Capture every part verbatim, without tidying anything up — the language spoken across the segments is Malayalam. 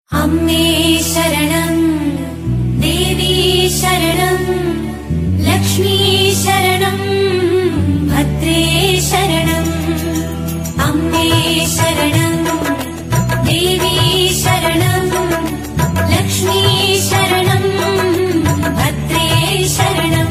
अम्मे शरणं देवी शरणं लक्ष्मी शरणं भद्रे शरणं अम्मे शरणं देवी शरणं लक्ष्मी शरणं भद्रे शरणं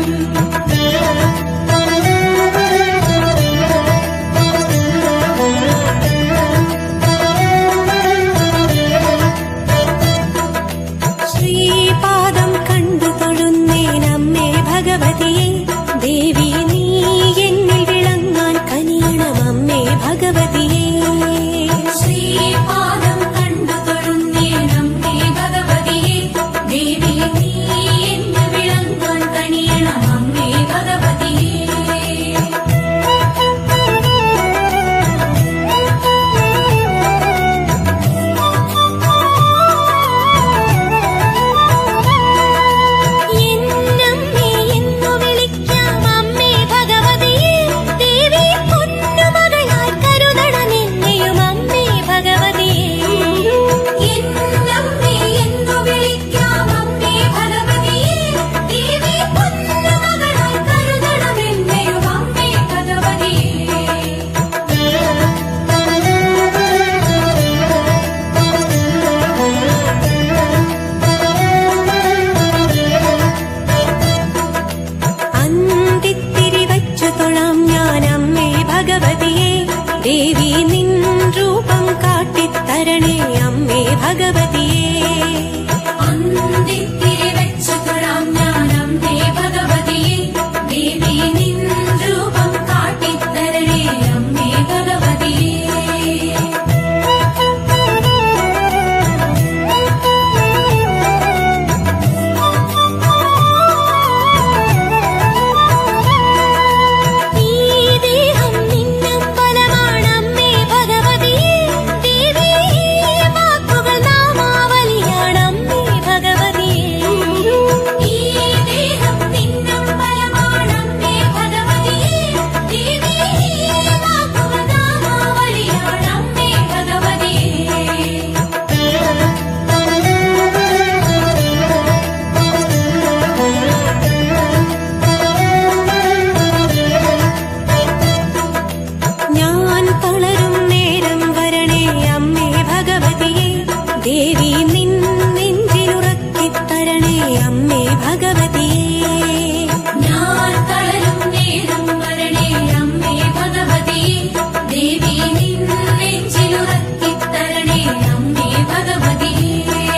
श्रीपादं कंडु തൊഴുന്നേനമ്മേ ഭഗവതിയേ ദേവി നീ എന്നിൽ വിളങ്ങാൻ കനിയണമമ്മേ ഭഗവതിയേ ശ്രീപാദം കണ്ടു തൊഴുന്നേനമ്മേ ഭഗവതിയേ ദേവി നീ എന്നിൽ വിളങ്ങാൻ കനിയണമമ്മേ ഭഗവതിയേ ദേവി നിൻ രൂപം കാട്ടിത്തരണേ അമ്മേ ഭഗവതിയേ അന്തിത്തിരി വെച്ചു തൊഴാം ഞാൻ അമ്മേ ഭഗവതിയേ ദേവി നിൻ രൂപം കാട്ടിത്തരണേ അമ്മേ ഭഗവതിയേ ദേവി നിൻ നെഞ്ചിലുറക്കിത്തരണേ അമ്മേ ഭഗവതിയേ ഞാൻ തളരും നേരം വരണേ അമ്മേ ഭഗവതിയേ ദേവി നിൻ നെഞ്ചിലുറക്കിത്തരണേ അമ്മേ ഭഗവതിയേ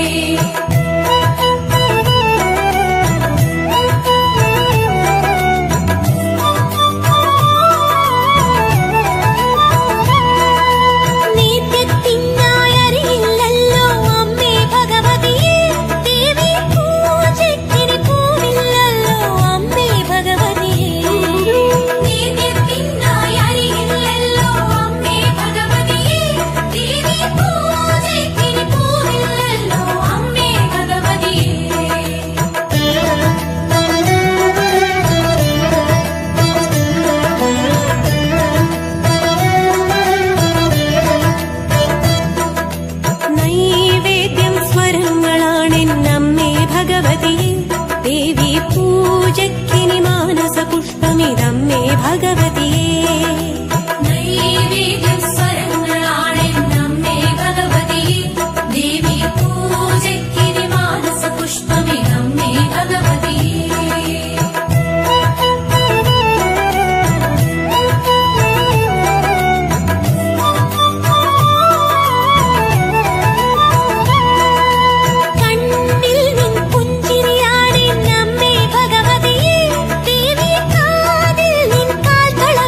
ദേവി പൂജക്കിനി മാനസ പുഷ്പമിതമ്മേ ഭഗവതിയേ നൈവേദ്യം സ്വരങ്ങളാണെന്നമ്മേ ഭഗവതിയേ ദേവി പൂജക്കിനി മാനസ പുഷ്പമിതമ്മേ ഭഗവതിയേ ിൽ നിൻ കാൽ തള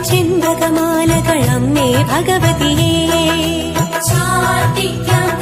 ചെമ്പകമാലകളമ്മേ ഭഗവതിയേ ചാർത്തിക്കാം